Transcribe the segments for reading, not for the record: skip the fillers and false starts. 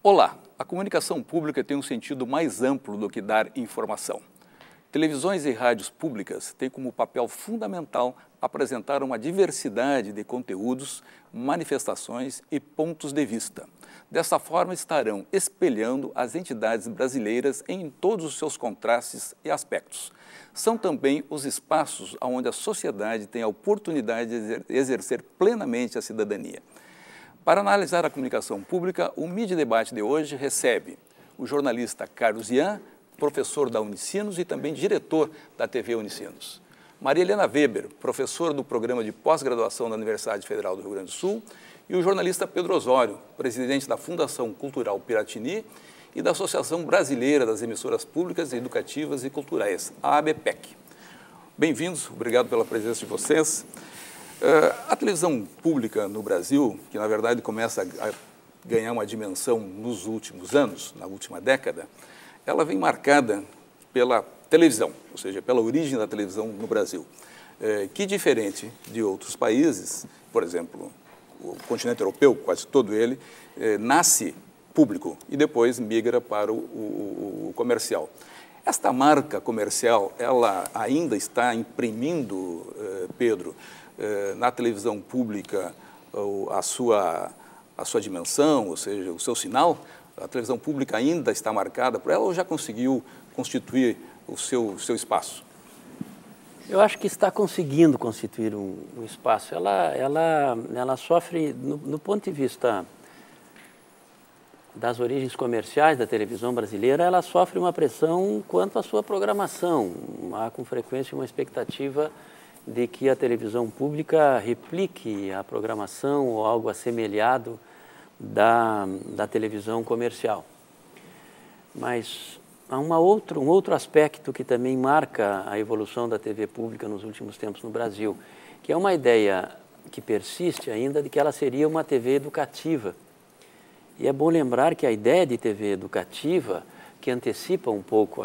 Olá, a comunicação pública tem um sentido mais amplo do que dar informação. Televisões e rádios públicas têm como papel fundamental apresentar uma diversidade de conteúdos, manifestações e pontos de vista. Dessa forma, estarão espelhando as entidades brasileiras em todos os seus contrastes e aspectos. São também os espaços onde a sociedade tem a oportunidade de exercer plenamente a cidadania. Para analisar a comunicação pública, o Mídia Debate de hoje recebe o jornalista Carlos Ian, professor da Unicinos e também diretor da TV Unicinos. Maria Helena Weber, professora do programa de pós-graduação da Universidade Federal do Rio Grande do Sul, e o jornalista Pedro Osório, presidente da Fundação Cultural Piratini e da Associação Brasileira das Emissoras Públicas, Educativas e Culturais, a ABPEC. Bem-vindos, obrigado pela presença de vocês. A televisão pública no Brasil, que na verdade começa a ganhar uma dimensão nos últimos anos, na última década, ela vem marcada pela televisão, ou seja, pela origem da televisão no Brasil, que diferente de outros países, por exemplo, o continente europeu, quase todo ele, nasce público e depois migra para o comercial. Esta marca comercial, ela ainda está imprimindo, Pedro, na televisão pública a sua dimensão, ou seja, o seu sinal? A televisão pública ainda está marcada por ela ou já conseguiu constituir o seu espaço? Eu acho que está conseguindo constituir um espaço. Ela sofre, no ponto de vista das origens comerciais da televisão brasileira, ela sofre uma pressão quanto à sua programação. Há com frequência uma expectativa de que a televisão pública replique a programação ou algo assemelhado da televisão comercial. Mas há um outro aspecto que também marca a evolução da TV pública nos últimos tempos no Brasil, que é uma ideia que persiste ainda de que ela seria uma TV educativa. E é bom lembrar que a ideia de TV educativa, que antecipa um pouco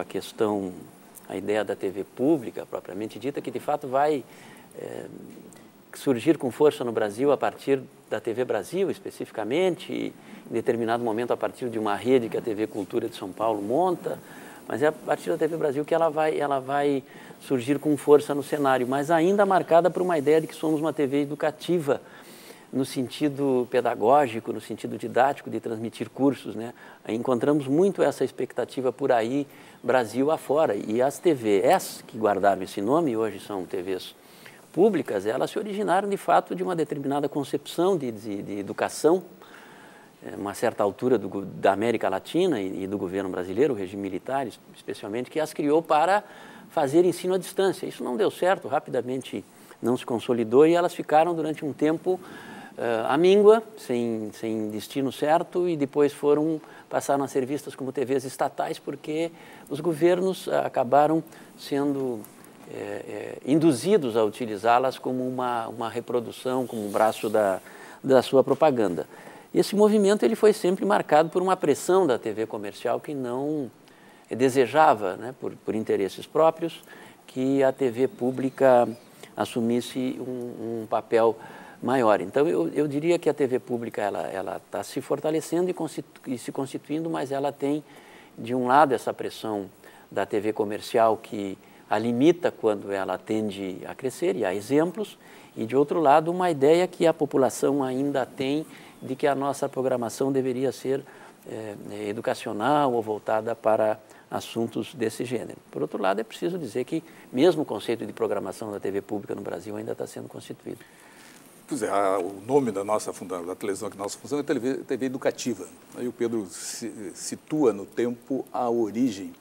a ideia da TV pública propriamente dita, que de fato vai surgir com força no Brasil a partir da TV Brasil especificamente, e em determinado momento a partir de uma rede que a TV Cultura de São Paulo monta, mas é a partir da TV Brasil que ela vai surgir com força no cenário, mas ainda marcada por uma ideia de que somos uma TV educativa, no sentido pedagógico, no sentido didático, de transmitir cursos, né? Encontramos muito essa expectativa por aí, Brasil afora, e as TVs que guardaram esse nome, hoje são TVs públicas, elas se originaram de fato de uma determinada concepção de educação, uma certa altura da América Latina e do governo brasileiro, o regime militar especialmente, que as criou para fazer ensino à distância. Isso não deu certo, rapidamente não se consolidou e elas ficaram durante um tempo à míngua, sem destino certo, e depois passaram a ser vistas como TVs estatais, porque os governos acabaram sendo induzidos a utilizá-las como uma reprodução, como um braço da sua propaganda. Esse movimento ele foi sempre marcado por uma pressão da TV comercial que não desejava, né, por interesses próprios, que a TV pública assumisse um papel maior. Então, eu diria que a TV pública ela está se fortalecendo e se constituindo, mas ela tem, de um lado, essa pressão da TV comercial que a limita quando ela tende a crescer, e há exemplos, e, de outro lado, uma ideia que a população ainda tem de que a nossa programação deveria ser educacional ou voltada para assuntos desse gênero. Por outro lado, é preciso dizer que mesmo o conceito de programação da TV pública no Brasil ainda está sendo constituído. Pois é, o nome da televisão que nós funcionamos é TV educativa. Aí o Pedro situa no tempo a origem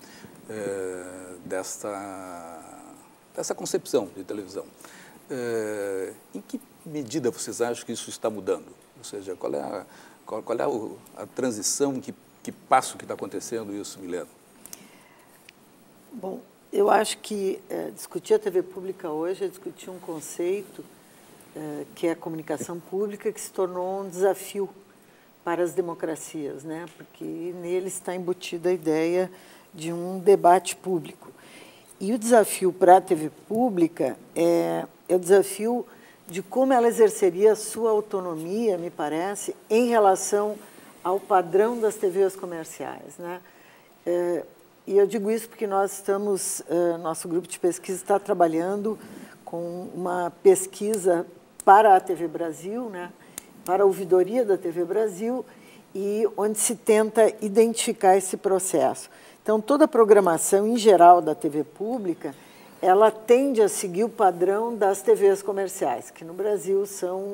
dessa concepção de televisão. Em que medida vocês acham que isso está mudando? Ou seja, qual é a transição, que passo que está acontecendo isso, Milena? Bom, eu acho que discutir a TV pública hoje é discutir um conceito que é a comunicação pública, que se tornou um desafio para as democracias, né? Porque nele está embutida a ideia de um debate público. E o desafio para a TV pública é o desafio de como ela exerceria a sua autonomia, me parece, em relação ao padrão das TVs comerciais, né? E eu digo isso porque nós estamos, nosso grupo de pesquisa está trabalhando com uma pesquisa para a TV Brasil, né? Para a ouvidoria da TV Brasil, e onde se tenta identificar esse processo. Então, toda a programação, em geral, da TV pública, ela tende a seguir o padrão das TVs comerciais, que no Brasil são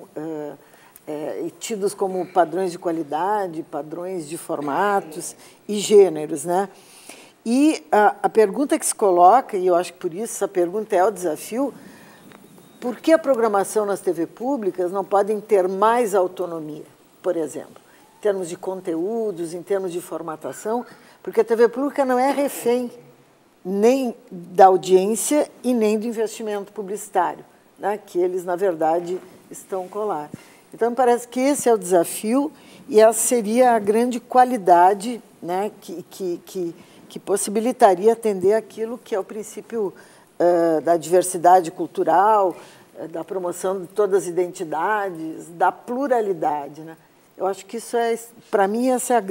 tidos como padrões de qualidade, padrões de formatos e gêneros, né? E a pergunta que se coloca, e eu acho que por isso essa pergunta é o desafio, por que a programação nas TV públicas não podem ter mais autonomia, por exemplo, em termos de conteúdos, em termos de formatação, porque a TV pública não é refém nem da audiência e nem do investimento publicitário, né, que eles, na verdade, estão colados. Então, me parece que esse é o desafio e essa seria a grande qualidade, né, que possibilitaria atender aquilo que é o princípio da diversidade cultural, da promoção de todas as identidades, da pluralidade, né? Eu acho que isso para mim, essa é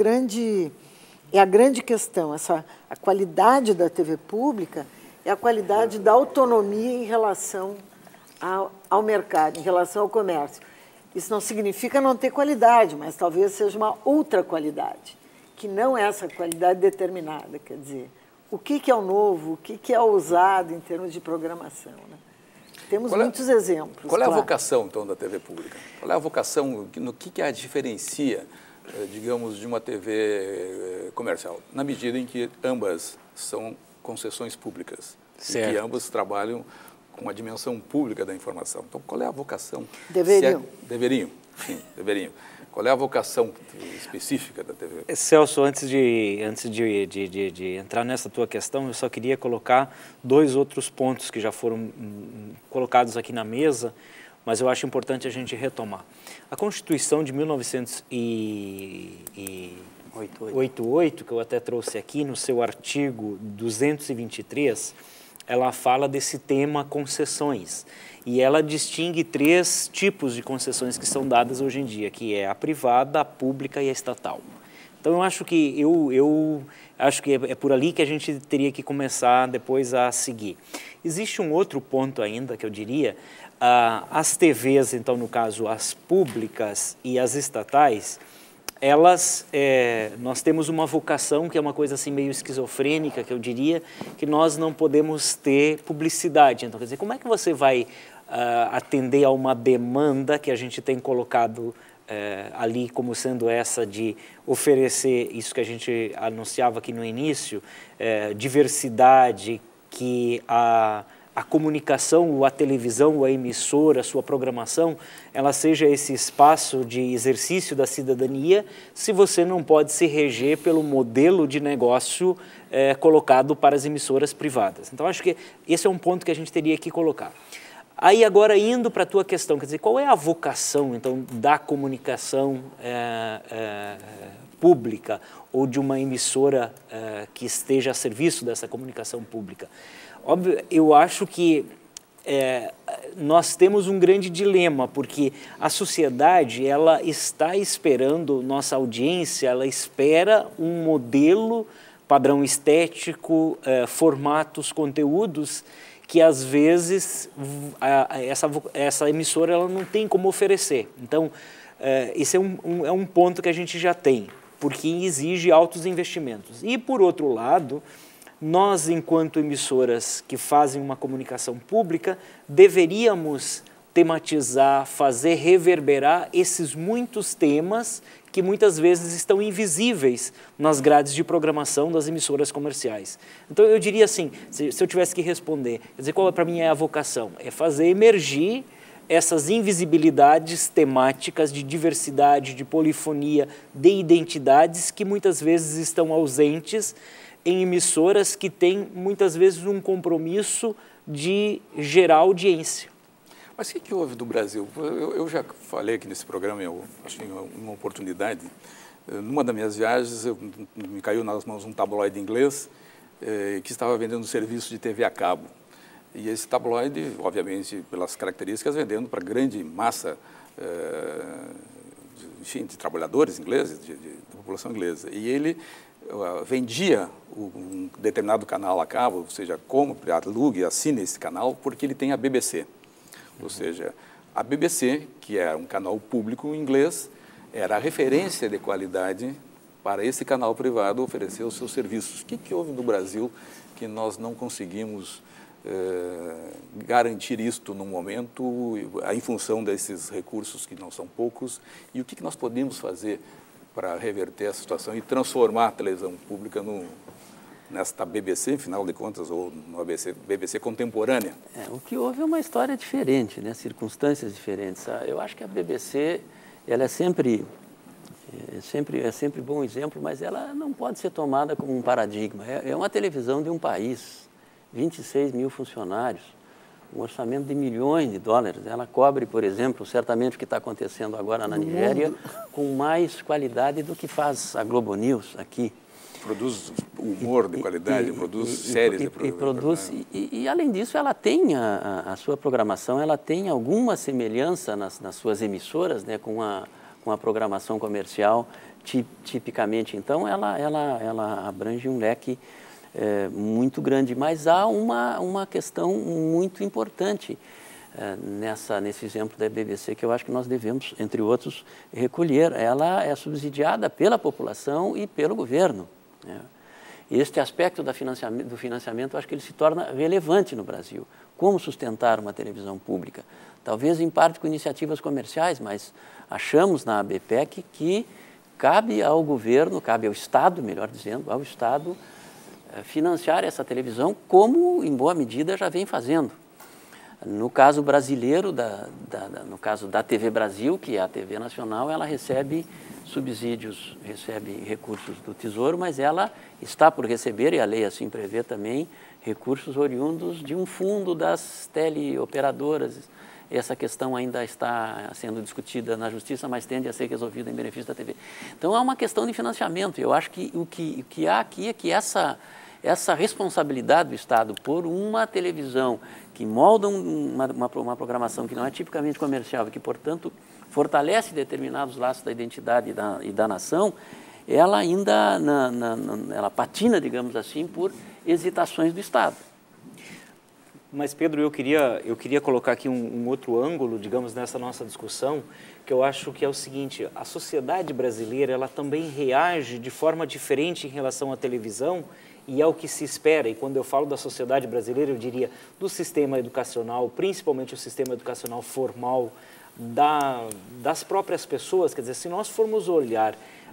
a grande questão. A qualidade da TV pública é a qualidade da autonomia em relação ao mercado, em relação ao comércio. Isso não significa não ter qualidade, mas talvez seja uma outra qualidade, que não é essa qualidade determinada. Quer dizer, o que é o novo, o que é o ousado em termos de programação, né? Temos muitos exemplos. Qual é a vocação, então, da TV pública? Qual é a vocação, no que a diferencia, digamos, de uma TV comercial? Na medida em que ambas são concessões públicas. Certo. E que ambas trabalham com a dimensão pública da informação. Então, qual é a vocação? Deveriam. Deveriam, sim, deveriam. Qual é a vocação específica da TV? Celso, antes de entrar nessa tua questão, eu só queria colocar 2 outros pontos que já foram colocados aqui na mesa, mas eu acho importante a gente retomar. A Constituição de 1988, que eu até trouxe aqui, no seu artigo 223, ela fala desse tema concessões. E ela distingue 3 tipos de concessões que são dadas hoje em dia, que é a privada, a pública e a estatal. Então, eu acho que é por ali que a gente teria que começar depois a seguir. Existe um outro ponto ainda que eu diria, as TVs, então, no caso, as públicas e as estatais, nós temos uma vocação que é uma coisa assim meio esquizofrênica, que eu diria, que nós não podemos ter publicidade. Então, quer dizer, como é que você vai atender a uma demanda que a gente tem colocado ali como sendo essa de oferecer isso que a gente anunciava aqui no início, diversidade, que a comunicação, a televisão, a emissora, a sua programação, ela seja esse espaço de exercício da cidadania, se você não pode se reger pelo modelo de negócio colocado para as emissoras privadas. Então, acho que esse é um ponto que a gente teria que colocar. Aí, agora, indo para a tua questão, quer dizer, qual é a vocação, então, da comunicação pública ou de uma emissora que esteja a serviço dessa comunicação pública? Óbvio, eu acho que nós temos um grande dilema, porque a sociedade, ela está esperando, nossa audiência, ela espera um modelo, padrão estético, formatos, conteúdos, que às vezes essa emissora ela não tem como oferecer. Então, esse é um ponto que a gente já tem, porque exige altos investimentos. E, por outro lado, nós, enquanto emissoras que fazem uma comunicação pública, deveríamos tematizar, fazer reverberar esses muitos temas que muitas vezes estão invisíveis nas grades de programação das emissoras comerciais. Então, eu diria assim, se eu tivesse que responder, quer dizer, qual para mim é a vocação? É fazer emergir essas invisibilidades temáticas de diversidade, de polifonia, de identidades que muitas vezes estão ausentes em emissoras que têm muitas vezes um compromisso de gerar audiência. Mas o que houve do Brasil? Eu já falei aqui nesse programa, eu acho que em uma oportunidade, numa das minhas viagens, me caiu nas mãos um tabloide inglês que estava vendendo serviço de TV a cabo. E esse tabloide, obviamente, pelas características, vendendo para grande massa, enfim, de trabalhadores ingleses, da população inglesa. E ele vendia um determinado canal a cabo, ou seja, compre, alugue, assine esse canal, porque ele tem a BBC. Ou seja, a BBC, que é um canal público inglês, era a referência de qualidade para esse canal privado oferecer os seus serviços. O que houve no Brasil que nós não conseguimos garantir isto no momento, em função desses recursos que não são poucos, e o que nós podemos fazer para reverter essa situação e transformar a televisão pública nesta BBC, afinal de contas, ou numa BBC contemporânea? O que houve é uma história diferente, né? Circunstâncias diferentes. Eu acho que a BBC ela é sempre bom exemplo, mas ela não pode ser tomada como um paradigma. É uma televisão de um país, 26 mil funcionários, um orçamento de milhões de dólares. Ela cobre, por exemplo, certamente o que está acontecendo agora na Nigéria, com mais qualidade do que faz a Globo News aqui. Produz humor de qualidade, produz séries de qualidade. E, além disso, ela tem a sua programação, ela tem alguma semelhança nas suas emissoras, né, com a programação comercial, tipicamente. Então, ela abrange um leque muito grande, mas há uma questão muito importante nesse exemplo da BBC que eu acho que nós devemos, entre outros, recolher. Ela é subsidiada pela população e pelo governo, né? Este aspecto do financiamento, eu acho que ele se torna relevante no Brasil. Como sustentar uma televisão pública? Talvez em parte com iniciativas comerciais, mas achamos na ABPEC que cabe ao governo, cabe ao Estado, melhor dizendo, ao Estado, financiar essa televisão, como em boa medida já vem fazendo. No caso brasileiro, no caso da TV Brasil, que é a TV nacional, ela recebe subsídios, recebe recursos do Tesouro, mas ela está por receber, e a lei assim prevê também, recursos oriundos de um fundo das teleoperadoras. Essa questão ainda está sendo discutida na Justiça, mas tende a ser resolvida em benefício da TV. Então, há uma questão de financiamento. Eu acho que o que há aqui é que essa responsabilidade do Estado por uma televisão que molda uma programação que não é tipicamente comercial e que, portanto, fortalece determinados laços da identidade e da nação, ela ainda ela patina, digamos assim, por hesitações do Estado. Mas, Pedro, eu queria colocar aqui um outro ângulo, digamos, nessa nossa discussão, que eu acho que é o seguinte: a sociedade brasileira, ela também reage de forma diferente em relação à televisão e ao que se espera. E quando eu falo da sociedade brasileira, eu diria do sistema educacional, principalmente o sistema educacional formal, das próprias pessoas. Quer dizer, se nós formos olhar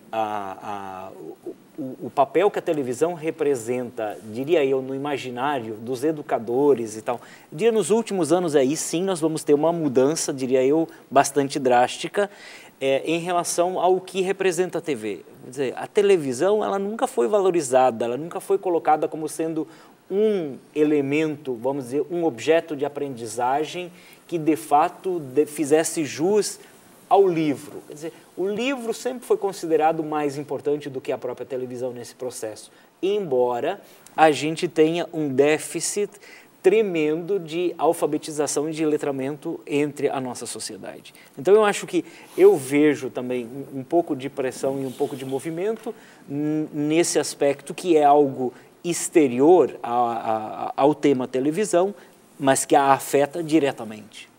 o papel que a televisão representa, diria eu, no imaginário dos educadores e tal, diria nos últimos anos aí sim nós vamos ter uma mudança, diria eu, bastante drástica em relação ao que representa a TV. Quer dizer, a televisão, ela nunca foi valorizada, ela nunca foi colocada como sendo um elemento, vamos dizer, um objeto de aprendizagem que de fato fizesse jus ao livro. Quer dizer, o livro sempre foi considerado mais importante do que a própria televisão nesse processo, embora a gente tenha um déficit tremendo de alfabetização e de letramento entre a nossa sociedade. Então, eu acho que eu vejo também um pouco de pressão e um pouco de movimento nesse aspecto que é algo exterior ao tema televisão, mas que a afeta diretamente.